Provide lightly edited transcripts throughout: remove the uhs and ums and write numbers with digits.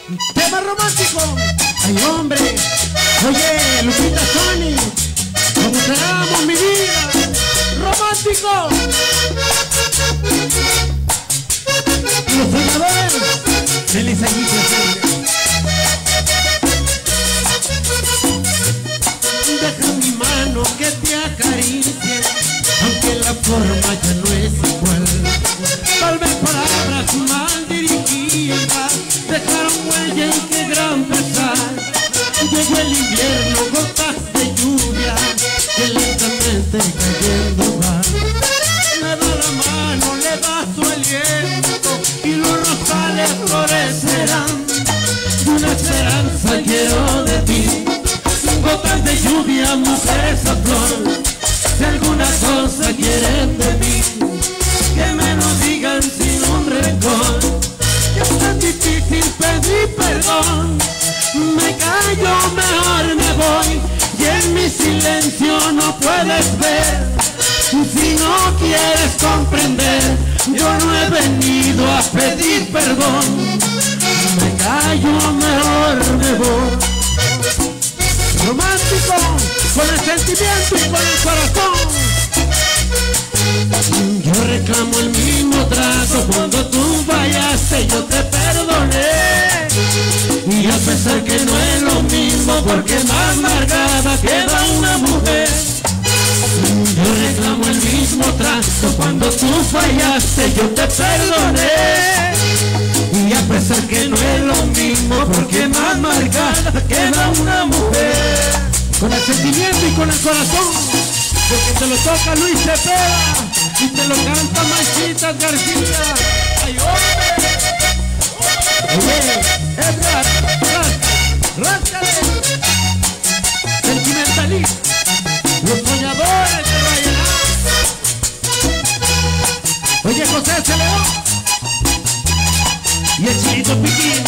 Tema romántico. Ay, hombre. Oye, Lupita Sony, como te amo, mi vida. Romántico. Los soñadores de Lisa Guilla. Deja mi mano que te acaricie, aunque la forma ya no es igual. Tal vez palabras mal dirigidas dejaron huella y qué gran pesar. Llegó el invierno, gotas de lluvia que lentamente cayendo va. Le da la mano, le da su aliento y los rosales florecerán. Y una esperanza quiero de ti, gotas de lluvia, mujer esa flor. Si alguna cosa quieren de mí, que me lo digan sin un rencor. Que es tan difícil pedir perdón. Me callo, mejor me voy, y en mi silencio no puedes ver. Si no quieres comprender, yo no he venido a pedir perdón. Me callo, mejor me voy. Romántico, con el sentimiento y con el corazón. Yo reclamo el mismo trato. Cuando tú fallaste yo te perdoné. Y a pesar que no es lo mismo, porque más amargada queda una mujer. Yo reclamo el mismo trato. Cuando tú fallaste yo te perdoné. Y a pesar que no es lo mismo, porque más amargada queda una mujer. Con el sentimiento y con el corazón, porque te lo toca Luis Cepeda y te lo canta Machitas García. ¡Ay, hombre! Oye, Edgar, ráscale. Sentimentalista, los soñadores de vallenato. Oye, José C. León y el Chilito Piquín.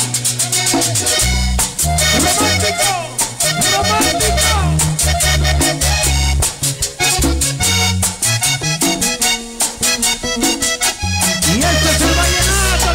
Romántico, romántico. Y este es el vallenato,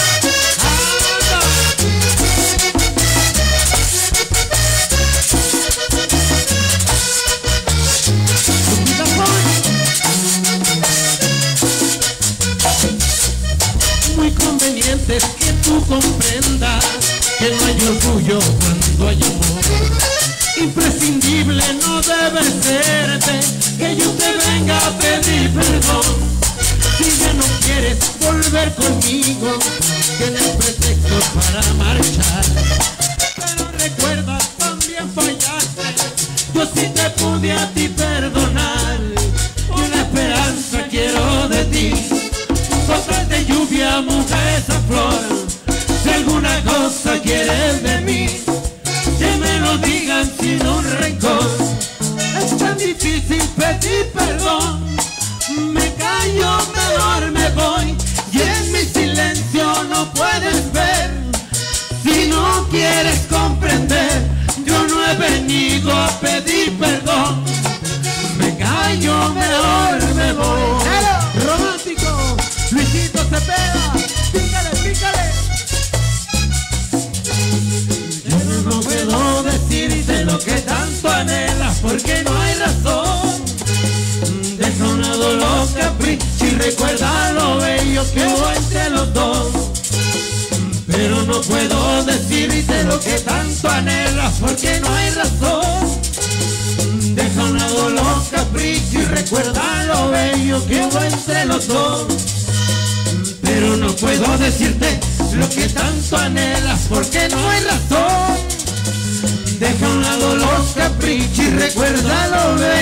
muy conveniente es que tú comprendas que no hay orgullo cuando hay amor. Imprescindible no debe serte que yo te venga a pedir perdón. Si ya no quieres volver conmigo, tienes pretexto para marchar. Pero recuerda, también fallaste, yo sí te pude a ti perdonar. Y una esperanza quiero de ti, gotas de lluvia, mujer esa flor. Si alguna cosa quieres de mí, que me lo digan sin un rencor. Es tan difícil pedir perdón. Me callo, mejor me voy, y en mi silencio no puedes ver. Si no quieres comprender, yo no he venido a pedir perdón. Me callo, mejor me voy. Romántico, Luisito Cepeda, pícale, pícale. Yo no puedo decirte lo que tanto anhelas, porque no hay razón. Deja a un lado los caprichos y recuerda lo bello que hubo entre los dos. Pero no puedo decirte lo que tanto anhelas, porque no hay razón. Deja a un lado los caprichos y recuerda lo bello que hubo entre los dos. Pero no puedo decirte lo que tanto anhelas, porque no hay razón. Deja a un lado los caprichos y recuerda lo bello